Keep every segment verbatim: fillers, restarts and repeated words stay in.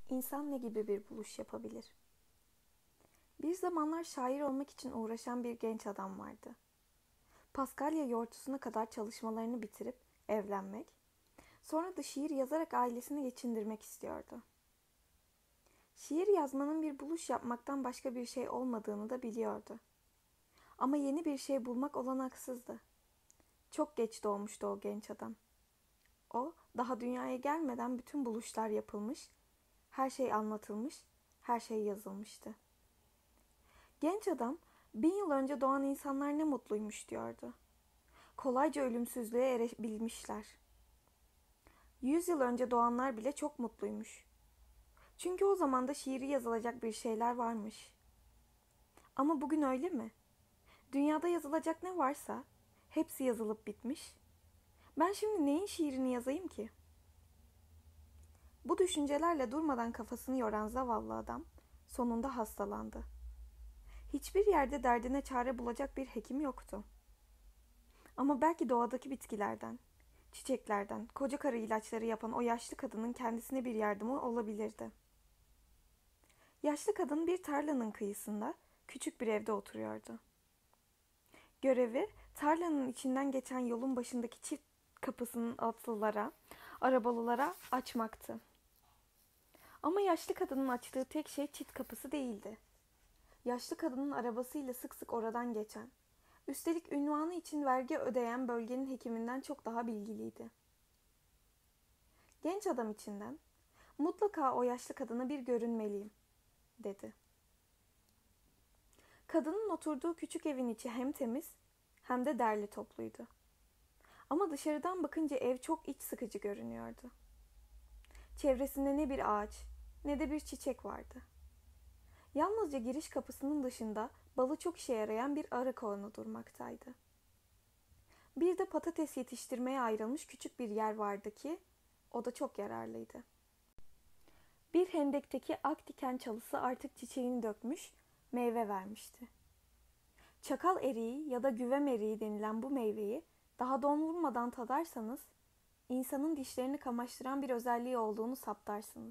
İnsan ne gibi bir buluş yapabilir? Bir zamanlar şair olmak için uğraşan bir genç adam vardı. Paskalya yortusuna kadar çalışmalarını bitirip evlenmek, sonra da şiir yazarak ailesini geçindirmek istiyordu. Şiir yazmanın bir buluş yapmaktan başka bir şey olmadığını da biliyordu. Ama yeni bir şey bulmak olanaksızdı. Çok geç doğmuştu o genç adam. O, daha dünyaya gelmeden bütün buluşlar yapılmış, her şey anlatılmış, her şey yazılmıştı. Genç adam, bin yıl önce doğan insanlar ne mutluymuş diyordu. Kolayca ölümsüzlüğe erebilmişler. Yüz yıl önce doğanlar bile çok mutluymuş. Çünkü o zaman da şiiri yazılacak bir şeyler varmış. Ama bugün öyle mi? Dünyada yazılacak ne varsa hepsi yazılıp bitmiş. Ben şimdi neyin şiirini yazayım ki? Bu düşüncelerle durmadan kafasını yoran zavallı adam sonunda hastalandı. Hiçbir yerde derdine çare bulacak bir hekim yoktu. Ama belki doğadaki bitkilerden, çiçeklerden, koca karı ilaçları yapan o yaşlı kadının kendisine bir yardımı olabilirdi. Yaşlı kadın bir tarlanın kıyısında küçük bir evde oturuyordu. Görevi tarlanın içinden geçen yolun başındaki çift kapısının atlılara, arabalılara açmaktı. Ama yaşlı kadının açtığı tek şey çit kapısı değildi. Yaşlı kadının arabasıyla sık sık oradan geçen, üstelik ünvanı için vergi ödeyen bölgenin hekiminden çok daha bilgiliydi. Genç adam içinden, mutlaka o yaşlı kadına bir görünmeliyim, dedi. Kadının oturduğu küçük evin içi hem temiz hem de derli topluydu. Ama dışarıdan bakınca ev çok iç sıkıcı görünüyordu. Çevresinde ne bir ağaç ne de bir çiçek vardı. Yalnızca giriş kapısının dışında balı çok işe yarayan bir arı kovanı durmaktaydı. Bir de patates yetiştirmeye ayrılmış küçük bir yer vardı ki o da çok yararlıydı. Bir hendekteki ak diken çalısı artık çiçeğini dökmüş, meyve vermişti. Çakal eriği ya da güvem eriği denilen bu meyveyi daha don vurmadan tadarsanız, insanın dişlerini kamaştıran bir özelliği olduğunu saptarsınız.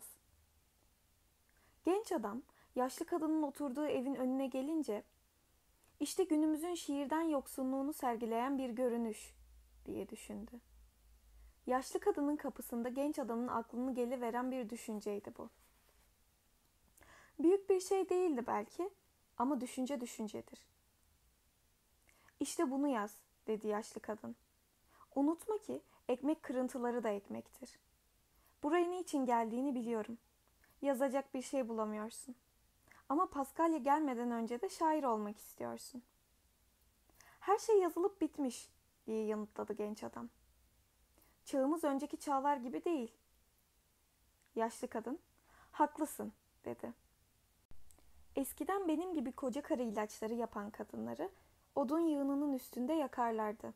Genç adam, yaşlı kadının oturduğu evin önüne gelince, işte günümüzün şiirden yoksunluğunu sergileyen bir görünüş, diye düşündü. Yaşlı kadının kapısında genç adamın aklını geliveren bir düşünceydi bu. Büyük bir şey değildi belki ama düşünce düşüncedir. İşte bunu yaz, dedi yaşlı kadın. Unutma ki ekmek kırıntıları da ekmektir. Buraya niçin geldiğini biliyorum. Yazacak bir şey bulamıyorsun. Ama Paskalya gelmeden önce de şair olmak istiyorsun. Her şey yazılıp bitmiş, diye yanıtladı genç adam. Çağımız önceki çağlar gibi değil. Yaşlı kadın, haklısın, dedi. Eskiden benim gibi koca karı ilaçları yapan kadınları odun yığınının üstünde yakarlardı.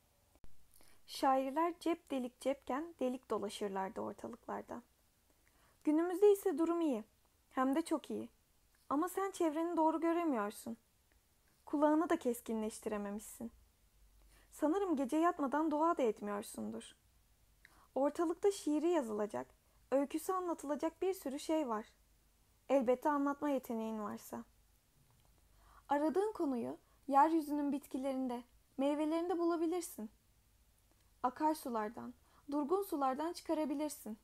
Şairler cep delik cepken delik dolaşırlardı ortalıklarda. Günümüzde ise durum iyi, hem de çok iyi. Ama sen çevreni doğru göremiyorsun. Kulağını da keskinleştirememişsin. Sanırım gece yatmadan dua da etmiyorsundur. Ortalıkta şiiri yazılacak, öyküsü anlatılacak bir sürü şey var. Elbette anlatma yeteneğin varsa. Aradığın konuyu yeryüzünün bitkilerinde, meyvelerinde bulabilirsin. Akarsulardan, durgun sulardan çıkarabilirsin.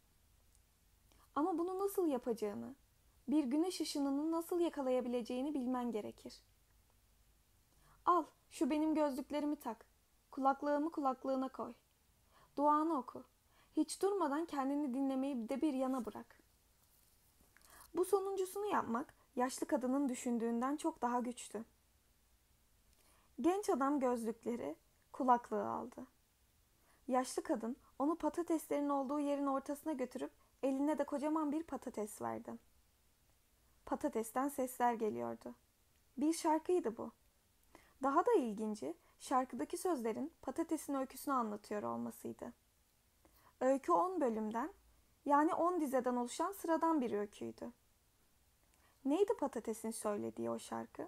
Ama bunu nasıl yapacağını, bir güneş ışınını nasıl yakalayabileceğini bilmen gerekir. Al, şu benim gözlüklerimi tak. Kulaklığımı kulaklığına koy. Duanı oku. Hiç durmadan kendini dinlemeyi de bir yana bırak. Bu sonuncusunu yapmak, yaşlı kadının düşündüğünden çok daha güçtü. Genç adam gözlükleri, kulaklığı aldı. Yaşlı kadın onu patateslerin olduğu yerin ortasına götürüp eline de kocaman bir patates verdi. Patatesten sesler geliyordu. Bir şarkıydı bu. Daha da ilginci, şarkıdaki sözlerin patatesin öyküsünü anlatıyor olmasıydı. Öykü on bölümden, yani on dizeden oluşan sıradan bir öyküydü. Neydi patatesin söylediği o şarkı?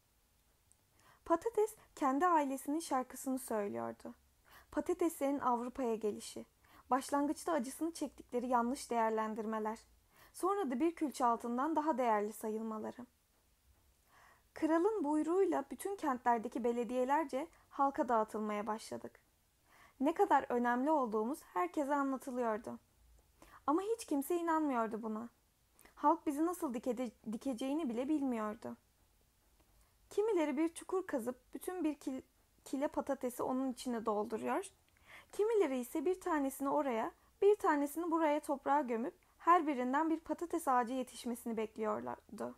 Patates kendi ailesinin şarkısını söylüyordu. Patateslerin Avrupa'ya gelişi, başlangıçta acısını çektikleri yanlış değerlendirmeler, Sonra da bir külçe altından daha değerli sayılmaları. Kralın buyruğuyla bütün kentlerdeki belediyelerce halka dağıtılmaya başladık. Ne kadar önemli olduğumuz herkese anlatılıyordu. Ama hiç kimse inanmıyordu buna. Halk bizi nasıl dike dikeceğini bile bilmiyordu. Kimileri bir çukur kazıp bütün bir kil kile patatesi onun içine dolduruyor. Kimileri ise bir tanesini oraya, bir tanesini buraya toprağa gömüp her birinden bir patates ağacı yetişmesini bekliyorlardı.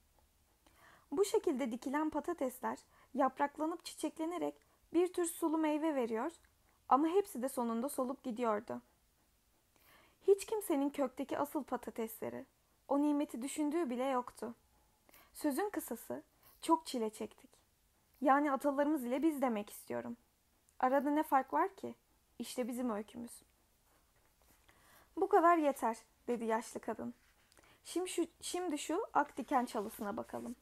Bu şekilde dikilen patatesler yapraklanıp çiçeklenerek bir tür sulu meyve veriyor ama hepsi de sonunda solup gidiyordu. Hiç kimsenin kökteki asıl patatesleri, o nimeti düşündüğü bile yoktu. Sözün kısası, çok çile çektik. Yani atalarımız ile biz demek istiyorum. Arada ne fark var ki? İşte bizim öykümüz. Bu kadar yeter, dedi yaşlı kadın. Şimdi şu, şimdi şu ak diken çalısına bakalım.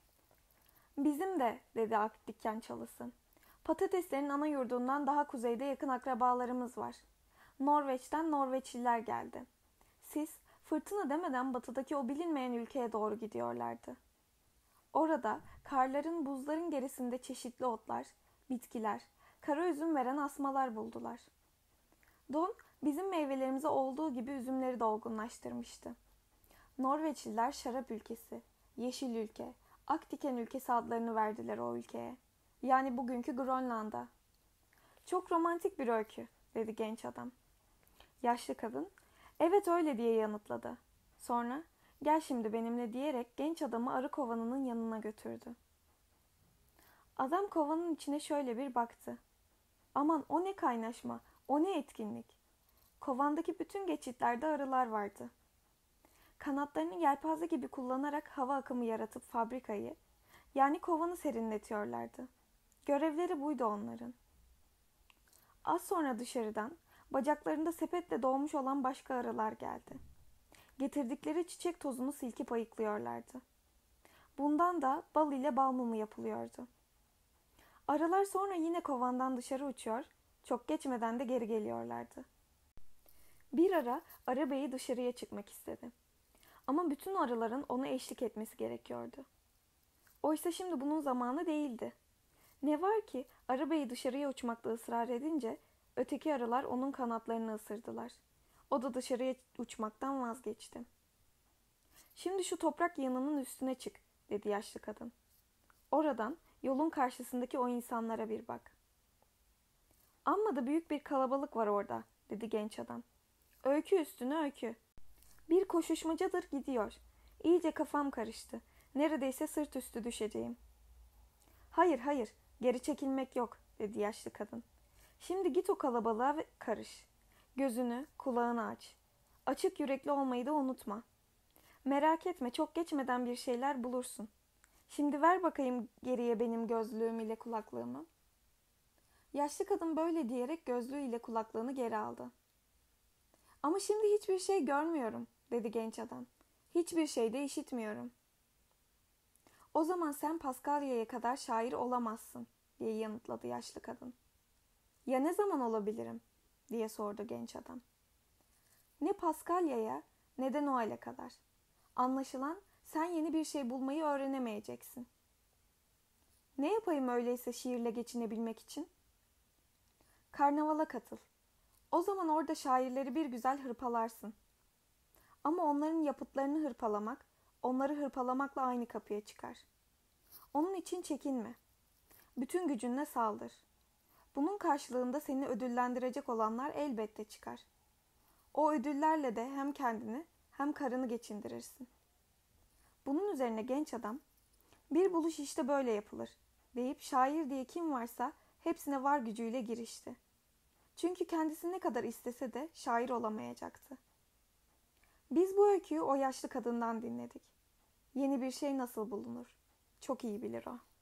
Bizim de, dedi ak diken çalısı. Patateslerin ana yurdundan daha kuzeyde yakın akrabalarımız var. Norveç'ten Norveçliler geldi. Siz, fırtına demeden batıdaki o bilinmeyen ülkeye doğru gidiyorlardı. Orada karların, buzların gerisinde çeşitli otlar, bitkiler, kara üzüm veren asmalar buldular. Don, bizim meyvelerimize olduğu gibi üzümleri de olgunlaştırmıştı. Norveçliler şarap ülkesi, yeşil ülke, ak diken ülkesi adlarını verdiler o ülkeye. Yani bugünkü Grönland'a. Çok romantik bir öykü, dedi genç adam. Yaşlı kadın, evet öyle diye yanıtladı. Sonra, gel şimdi benimle diyerek genç adamı arı kovanının yanına götürdü. Adam kovanın içine şöyle bir baktı. Aman o ne kaynaşma, o ne etkinlik. Kovandaki bütün geçitlerde arılar vardı. Kanatlarını yelpaze gibi kullanarak hava akımı yaratıp fabrikayı, yani kovanı serinletiyorlardı. Görevleri buydu onların. Az sonra dışarıdan, bacaklarında sepetle dolmuş olan başka arılar geldi. Getirdikleri çiçek tozunu silkip ayıklıyorlardı. Bundan da bal ile bal mumu yapılıyordu. Arılar sonra yine kovandan dışarı uçuyor, çok geçmeden de geri geliyorlardı. Bir ara arı beyi dışarıya çıkmak istedi. Ama bütün arıların ona eşlik etmesi gerekiyordu. Oysa şimdi bunun zamanı değildi. Ne var ki arı beyi dışarıya uçmakta ısrar edince öteki arılar onun kanatlarını ısırdılar. O da dışarıya uçmaktan vazgeçti. Şimdi şu toprak yığınının üstüne çık, dedi yaşlı kadın. Oradan yolun karşısındaki o insanlara bir bak. Amma da büyük bir kalabalık var orada, dedi genç adam. Öykü üstüne öykü. Bir koşuşmacadır gidiyor. İyice kafam karıştı. Neredeyse sırt üstü düşeceğim. Hayır hayır, geri çekilmek yok, dedi yaşlı kadın. Şimdi git o kalabalığa ve karış. Gözünü, kulağını aç. Açık yürekli olmayı da unutma. Merak etme, çok geçmeden bir şeyler bulursun. Şimdi ver bakayım geriye benim gözlüğüm ile kulaklığımı. Yaşlı kadın böyle diyerek gözlüğü ile kulaklığını geri aldı. Ama şimdi hiçbir şey görmüyorum, dedi genç adam. Hiçbir şey de işitmiyorum. O zaman sen Paskalya'ya kadar şair olamazsın, diye yanıtladı yaşlı kadın. Ya ne zaman olabilirim, diye sordu genç adam. Ne Paskalya'ya ne de Noel'e kadar. Anlaşılan sen yeni bir şey bulmayı öğrenemeyeceksin. Ne yapayım öyleyse şiirle geçinebilmek için? Karnavala katıl. O zaman orada şairleri bir güzel hırpalarsın. Ama onların yapıtlarını hırpalamak, onları hırpalamakla aynı kapıya çıkar. Onun için çekinme. Bütün gücünle saldır. Bunun karşılığında seni ödüllendirecek olanlar elbette çıkar. O ödüllerle de hem kendini hem karını geçindirirsin. Bunun üzerine genç adam, bir buluş işte böyle yapılır, deyip şair diye kim varsa hepsine var gücüyle girişti. Çünkü kendisi ne kadar istese de şair olamayacaktı. Biz bu öyküyü o yaşlı kadından dinledik. Yeni bir şey nasıl bulunur? Çok iyi bilir o.